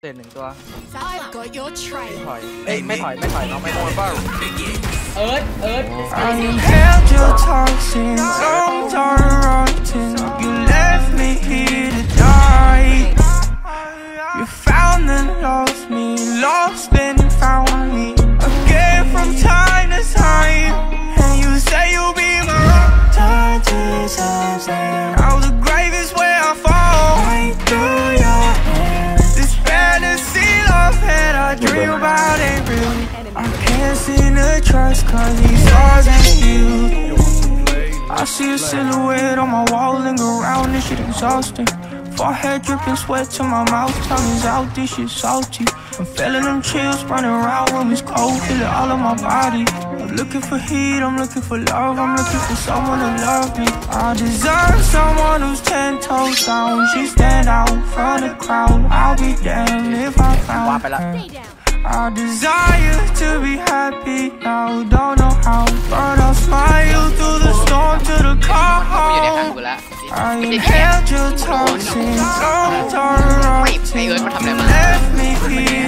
เศษ1 ตัวไม่ถอยน้องไม่โดนเปล่าเอิร์ธ I inhaled your toxins, lungs are rotting. You left me here to die. You found and lost me, lost and found me again from time to time. And you say you'll be my rock. Time to sunset. Now the grave is where I fall. Right through your hands. This fantasy love that I dream about ain't real. I can't seem to trust 'cause these stars ain't you. I see a silhouette on my wall, linger around, this shit exhausting. Forehead dripping sweat to my mouth, tongue is out, this shit salty. I'm feeling them chills running around when it's cold, feel it all on my body. I'm looking for heat, I'm looking for love, I'm looking for someone to love me. I deserve someone who's 10 toes down, she stand out from the crowd. I'll be damned if I found her. I desire to be happy now, don't know how, but I'll smile through the storm to the car home. I inhaled your toxins, lungs are rotting. You left me here